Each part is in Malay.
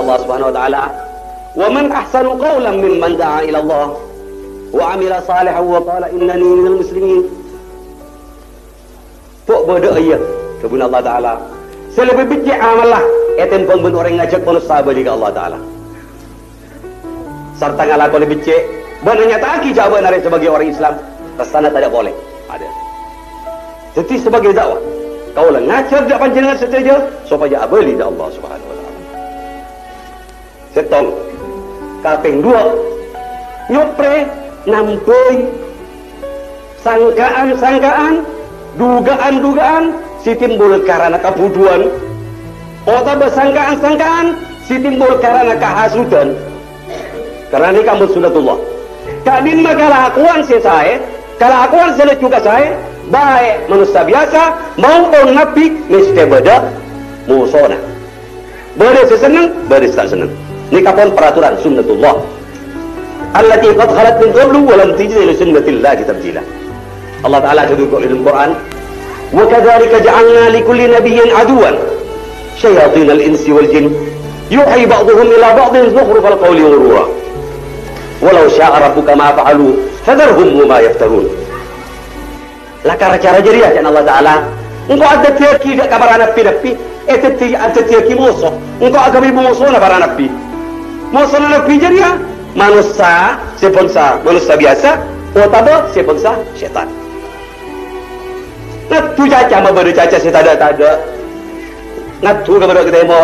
Allah Subhanahu wa taala, "Wa man ahsanu qawlan mimman da'a ila Allah wa 'amila salihan wa qala innani minal muslimin." Pok bodoh ya kepada Allah taala. Selebih becik amalah etem pun orang ngajak manusia bagi Allah taala. Serta ngalakon becik, bananya tak aki jawaban dari sebagai orang Islam, kesana tidak boleh. Ada. Jadi sebagai dakwah, kau lah ngajar jak panjenengan saja supaya abadi dah Allah Subhanahu wa taala. Setong kaping 2 nyopre nampai sangkaan-sangkaan, dugaan-dugaan si timbul karena kebuduan, atau bersangkaan-sangkaan si timbul karena kehasudan. Karena ini kamu sunatullah. Kadin kelakuan saya, kelakuan saya juga saya, baik manusia biasa maupun nabi mesti beda musona. Beda senang, beda tak senang. Ini kapan peraturan sunnatullah. Allati qad khalat min qablu wa lam tajid li sunnatillahi tabdila. Allah Taala sebut dalam Quran, "Wa kadzalika ja'alna li kulli nabiyyin aduwan syayatinal insi wal jin yuhi ba'dhum ila ba'dhin zukhrufal qawli ghurura. Walau syaa rabbuka ma fa'alu fadharhum wa ma yaftarun." Lakar cara jeriah kan Allah Taala. Engkau ada tiaki dak kabar nabi-nabi, ada tiaki musuh. Engkau agak musuh na para nabi. Musuh na nabi jeriah manusia sebangsa manusia biasa, atau sebangsa syaitan. Ngatu caca mah baru caca si tak ada. Ngatu kepada kita timur.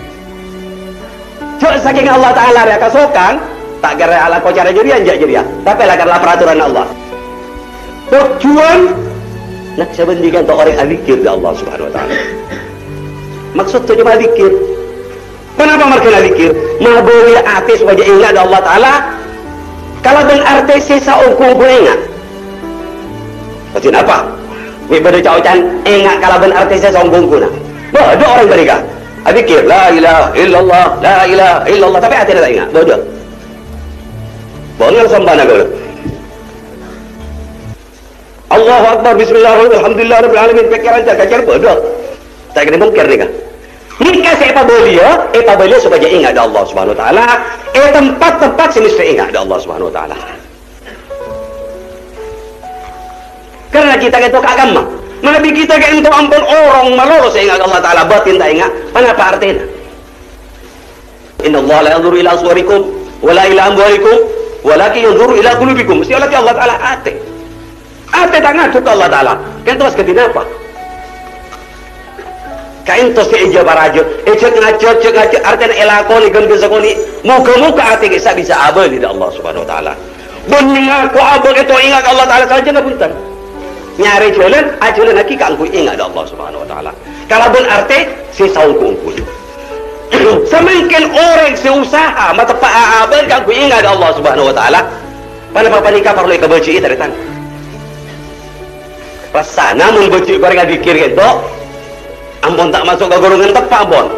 Cok saking Allah Taala ya kasokan, tak kira ala kau cara jeriah jak jeriah. Tapi lah karena peraturan Allah. Tujuan nak sebendikan untuk orang alikir dari Allah Subhanahu wa taala. Maksud tu cuma alikir. Kenapa mereka alikir? Maburi artis supaya ingat Allah taala. Kalau ben artis sesa ungkung pun ingat. Pasti apa? Ibadah caucan ingat kalau ben artis sesa ungkung pun. Bodoh orang mereka. Alikir la ilaha illallah, la ilaha illallah, tapi hati tak ingat. Bodoh. Bodoh sembana kalau. Allahu Akbar, bismillahirrahmanirrahim, alhamdulillah rabbil alamin, pikiran cacar bodoh. Tak kena mungkir nikah. Nikah siapa boleh supaya ingat ada Allah Subhanahu wa taala. Tempat-tempat semestinya ingat ada Allah Subhanahu wa taala. Karena kita itu agama. Nabi kita itu ampun orang malu ingat Allah taala, batin tak ingat. Apa artinya? Inna Allah la yanzuru ila suwarikum wala ila amwalikum walakin yanzuru ila qulubikum. Mesti Allah taala ate. Ate tak ngatur Allah taala. Kan terus ketina apa? Kain terus eja barajo. Cek ngacot artinya elakoni gan besakoni. Muka-muka ate bisa abadi dari Allah Subhanahu wa taala. Bening aku abad itu ingat Allah taala saja enggak punten. Nyari jalan, ajalan lagi kanggo ingat Allah Subhanahu wa taala. Kalau pun arti si saungku. Semakin orang seusaha mata pak abad kanggo ingat Allah Subhanahu wa taala. Pada nikah perlu kebaci itu tan. Rasa namun bocik barang dikir itu ampun tak masuk ke golongan tepat ampun.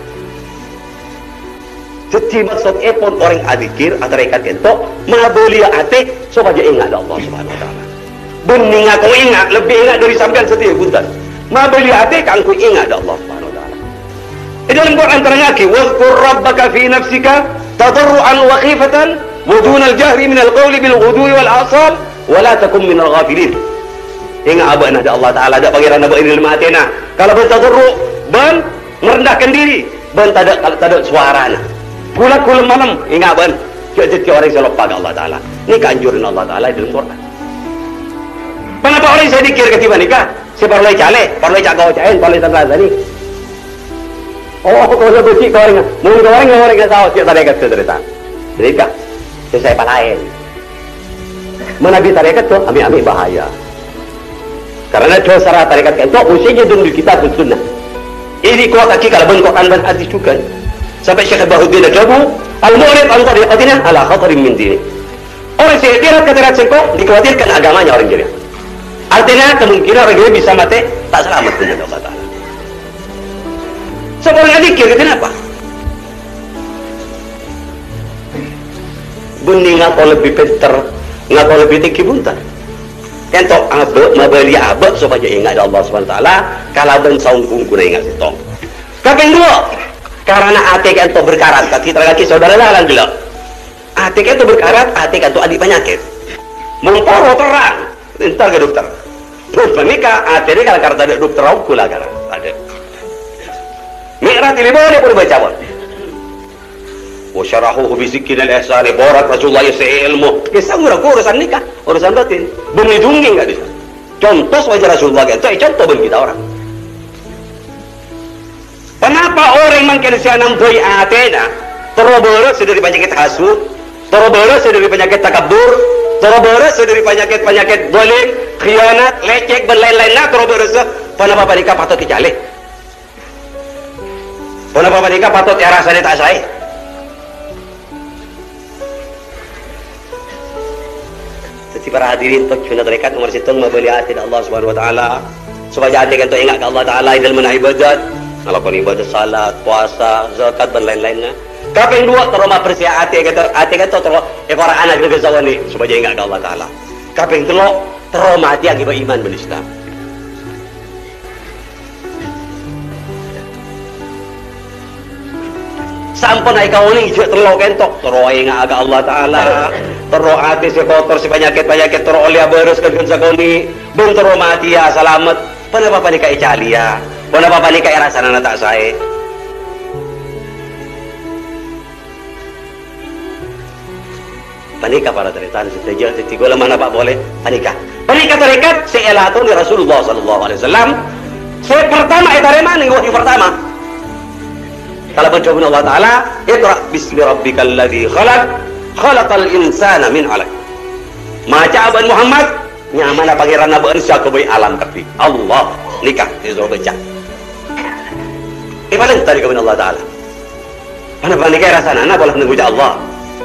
Jadi maksud pun orang adikir atau rekat itu mabelia ate supaya ingat Allah Subhanahu wa taala. Bening aku ingat, lebih ingat dari sampean setia punten. Mabelia ate kangku ingat Allah Subhanahu wa taala. Dalam Quran terangake, "Wazkur rabbaka fi nafsika tadarruan wa khifatan wa duna al-jahri min al-qawli bil ghudwi wal asal wa la takum min al-ghafilin." Ingat abad ada Allah Ta'ala, ada pangeran abad ini lima atina. Kalau bertadarru, ben merendahkan diri, ben tak ada suara. Kula malam, ingat ben. Jadi orang yang lupa Allah Ta'ala. Ini keanjuran Allah Ta'ala dalam Quran. Kenapa orang saya dikir ketiba nikah? Saya perlu cale, perlu cak kau cain, perlu tanpa ni. Oh, kalau bocik kau orang, mungkin orang yang tahu siapa tarekat cerita. Nikah, saya palain. Menabi tarekat tu, ambil bahaya. Karena dosa syarat tarekat itu usianya dulu di kitab sunnah. Ini kuat kaki kalau bengkokan dan hadis juga. Sampai Syekh Bahuddin Al-Jabu, al-mu'rid an tariqatina ala khatarin min dini. Orang sehat katakan sengkok dikhawatirkan agamanya orang jadi. Artinya kemungkinan orang ini bisa mati tak selamat dengan Allah Taala. Seorang adikir kenapa? Bunyi ngapa lebih pinter, ngapa lebih tinggi buntar. Kentok abek mabali abek supaya ingat Allah Subhanahu wa taala, kalau ben saung kungkuna ingat sitong. Kaping 2, Karena hati itu berkarat, kita lagi saudara lalang gelap. Hati itu berkarat, hati itu adik penyakit. Mengporo terang, entar ke dokter. Terus menikah, hati ini kalau ada dokter aku lah kan, ada. Mi'rat ini boleh pun baca pun. Wasyarahuhu bisikin al-ihsani borak Rasulullah yasai ilmu. Kisah urusan nikah, urusan batin. Bumi dungi enggak bisa. Contoh wajah Rasulullah itu, contoh bagi kita orang. Kenapa orang mungkin sianam doi atena terobores dari penyakit hasud, terobores dari penyakit takabur, terobores dari penyakit dolim, khianat, lecek, dan lain-lainnya terobores. Kenapa mereka patut dicalih? Kenapa mereka patut rasanya tak saya? Jadi para hadirin untuk cuna dekat umar situng membeli hati Allah Subhanahu Wa Taala supaya hati kita ingat ke Allah Taala dalam ibadat. Melakukan ibadah salat, puasa, zakat dan lain-lainnya. Kaping dua terima bersih hati kita terus para anak kita sawani supaya ingat ke Allah Taala. Kaping telu terima hati akibat iman bil Islam. Sampun ai kau ni je telo kentok terus ingat ke Allah Taala. Terus hati si kotor si penyakit terus oleh beres ke sakoni. Ben terus mati ya selamat. Kenapa nikah Italia? Kenapa nikah rasanya tak saya? Panikah para teritan sejauh tiga mana pak boleh panikah. Panikah terikat seelatun di Rasulullah Sallallahu Alaihi Wasallam. Saya pertama itu dari mana wahyu pertama? Kalau mencoba Allah Taala, Iqra bismi rabbikal ladzi khalaq, khalaqal insana min 'alaq. Maca abang Muhammad, nyamana pangeran abang syakubai alam kerti. Allah nikah disuruh baca. Paling tadi kepada Allah Taala. Kenapa nikah rasanya? Anak boleh menunggu Allah.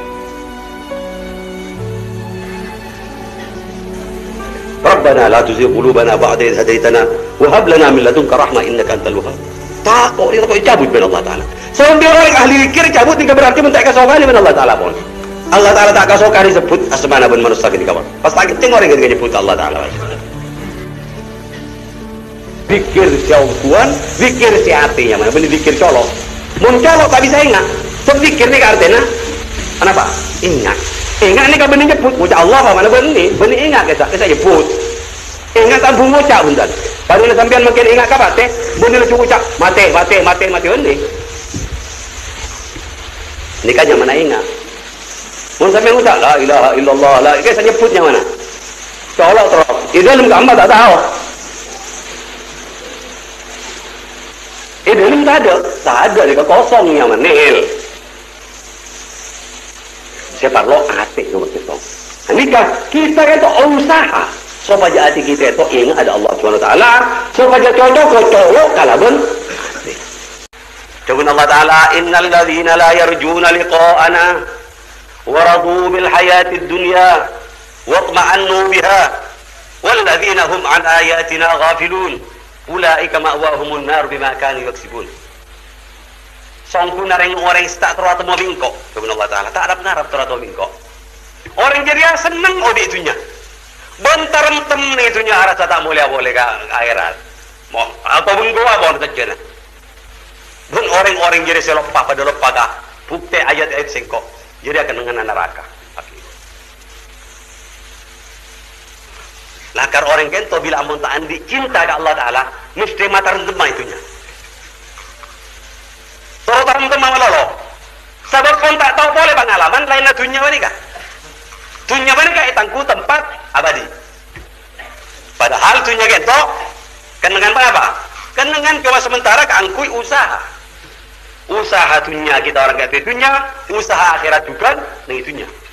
Rabbana la tuzigh qulubana ba'da idh hadaytana wa hab lana min ladunka rahmah innaka antal wahhab. Takut dia takut cabut dengan Allah Taala. Sampai orang ahli zikir cabut tidak berarti minta kesokan dengan Allah Taala pun. Allah Taala tak kesokan disebut asmana bin manusia di kamar. Pas tak keting orang yang disebut Allah Taala. Zikir siaukuan, zikir si hatinya mana? Benih zikir colok. Mun colok tak bisa ingat. Zikir ni artinya kenapa? Ingat. Ingat ni kan benih nyebut. Ucap Allah apa mana benih? Benih ingat kita nyebut. Ingat tak bunyi ucap bundan. Padahal sampean makin ingat kapan teh? Benih lu ucap mati benih. Ni kan yang mana ingat? Mun sampean ucap la ilaha illallah la. Kita nyebutnya mana? Colok terus. Itu dalam gambar tak tahu. Dalam tak ada dia kosong yang menil. Siapa lo hati nomor kita. Nikah kita itu usaha supaya hati kita itu ingat ada Allah Subhanahu Wa Taala, supaya cocok kalaban hati. Firman Allah Taala, innal ladzina la yarjuna liqa'ana wa radu bil hayatid dunya wa tuma'annu biha wal ladzina hum an ayatina ghafilun. Ulaika ma'wahumun nar bima kanu yaksibun. Sangku nareng orang tak terus mau bingkok. Firman Allah Taala, tak ada benar terus mau bingkok. Orang jadi senang odi itunya. Bentar tem itunya rasa tak mulia boleh ke akhirat. Mau atau bengko apa saja. Bun orang-orang jadi selopah pada lupa kah. Bukti ayat-ayat singkok. Jadi akan mengenai neraka. Lakar orang kento bila amun tak andi cinta ke Allah Ta'ala mesti mata rendemah itunya. Toro rendemah malolo. Sebab kon tak tahu boleh pengalaman lainnya dunia ini kah? Dunia ini kah itangku tempat abadi. Padahal dunia kento kenangan apa? Kenangan kewa sementara keangkui usaha. Usaha dunia kita orang kata dunia, usaha akhirat juga nih dunia.